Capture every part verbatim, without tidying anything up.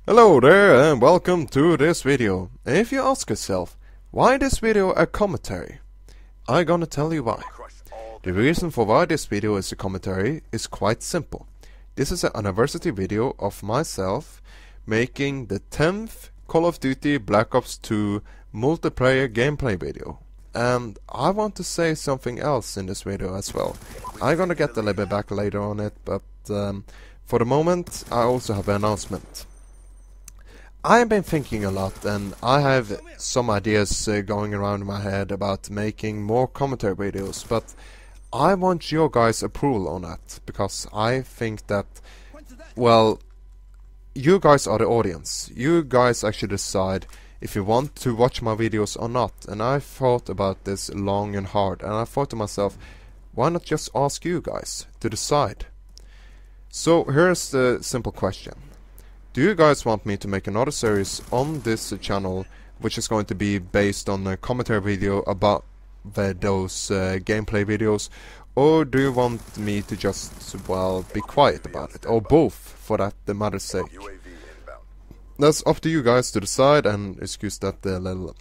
Hello there and welcome to this video. If you ask yourself, why this video a commentary? I'm gonna tell you why. The reason for why this video is a commentary is quite simple. This is an anniversary video of myself making the tenth Call of Duty Black Ops two multiplayer gameplay video. And I want to say something else in this video as well. I'm gonna get a little bit back later on it, but um, for the moment I also have an announcement. I've been thinking a lot and I have some ideas uh, going around in my head about making more commentary videos, but I want your guys' approval on that, because I think that, well, you guys are the audience. You guys actually decide if you want to watch my videos or not, and I thought about this long and hard, and I thought to myself, why not just ask you guys to decide? So here's the simple question. Do you guys want me to make another series on this uh, channel which is going to be based on a commentary video about the, those uh, gameplay videos, or do you want me to just, well, be quiet about it, or both for that the matter's sake? That's up to you guys to decide, and excuse that uh, little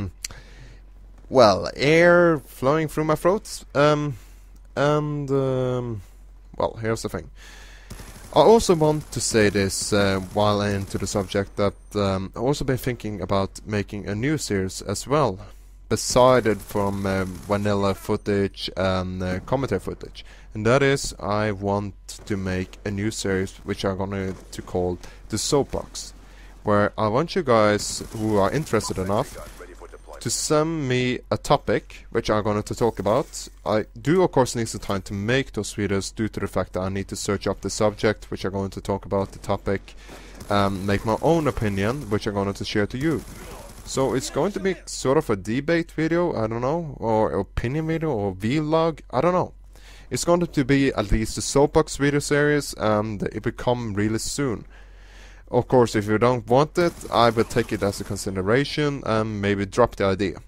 well, air flowing through my throat. Um, and um, well, here's the thing. I also want to say this uh, while I'm into the subject that um, I've also been thinking about making a new series as well, beside it from uh, vanilla footage and uh, commentary footage. And that is, I want to make a new series which I'm going to call The Soapbox, where I want you guys who are interested enough to send me a topic which I'm going to talk about. I do of course need some time to make those videos due to the fact that I need to search up the subject which I'm going to talk about, the topic, um, make my own opinion which I'm going to share to you. So it's going to be sort of a debate video, I don't know, or opinion video, or vlog, I don't know. It's going to be at least a Soapbox video series, and it will come really soon. Of course, if you don't want it, I will take it as a consideration and maybe drop the idea.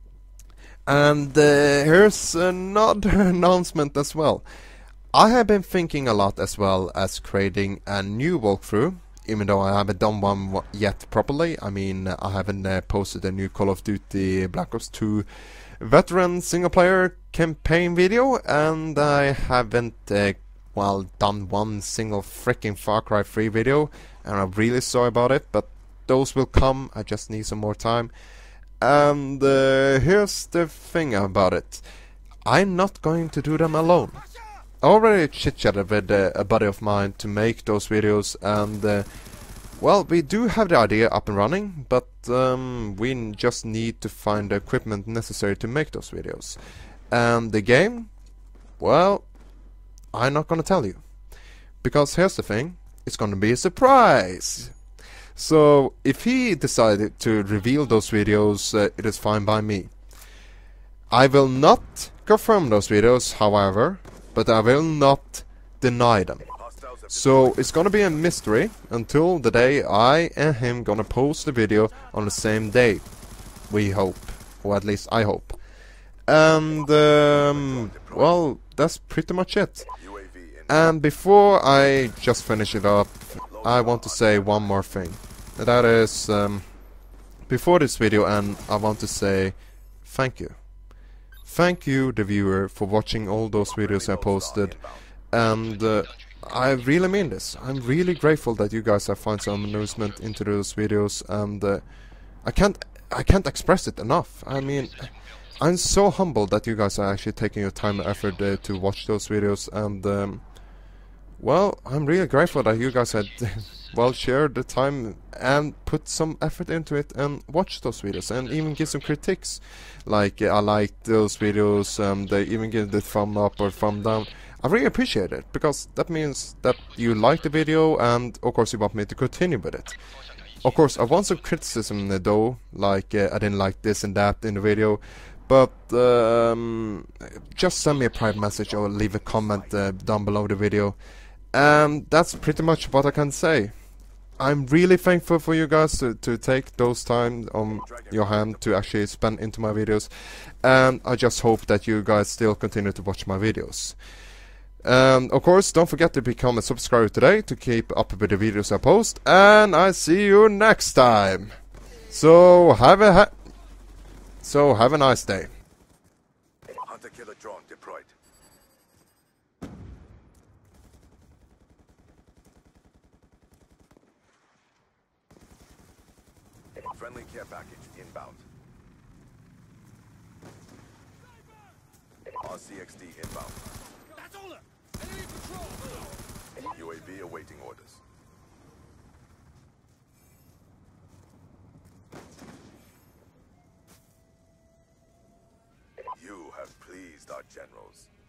And uh, here's another announcement as well. I have been thinking a lot as well as creating a new walkthrough, even though I haven't done one yet properly. I mean, I haven't uh, posted a new Call of Duty Black Ops two veteran single player campaign video, and I haven't uh, well done one single freaking Far Cry three video, and I'm really sorry about it, but those will come. I just need some more time. And uh, here's the thing about it. I'm not going to do them alone. I already chit-chatted with uh, a buddy of mine to make those videos, and uh, well, we do have the idea up and running, but um, we just need to find the equipment necessary to make those videos. And the game, well, I'm not gonna tell you, because here's the thing, it's gonna be a surprise. So if he decided to reveal those videos, uh, it is fine by me. I will not confirm those videos, however, but I will not deny them. So it's gonna be a mystery until the day I and him gonna post the video on the same day. We hope, or at least I hope. And um, well, that's pretty much it. And before I just finish it up, I want to say one more thing. That is, um, before this video ends, I want to say thank you. Thank you, the viewer, for watching all those videos I posted. And uh, I really mean this. I'm really grateful that you guys have found some amusement into those videos, and uh, I can't, I can't express it enough. I mean, I'm so humbled that you guys are actually taking your time and effort uh, to watch those videos, and um, well, I'm really grateful that you guys had well shared the time and put some effort into it and watch those videos and even give some critiques. Like, uh, I like those videos, um, they even give the thumb up or thumb down. I really appreciate it, because that means that you like the video and of course you want me to continue with it. Of course, I want some criticism though, like uh, I didn't like this and that in the video. But um, just send me a private message or leave a comment uh, down below the video. And that's pretty much what I can say. I'm really thankful for you guys to, to take those time on your hand to actually spend into my videos. And I just hope that you guys still continue to watch my videos. Um, of course, don't forget to become a subscriber today to keep up with the videos I post, and I see you next time. So have a ha so have a nice day. Hunter killer drone deployed. Friendly care package inbound. R C X D inbound. That's all. Enemy patrol. U A V awaiting orders. You have pleased our generals.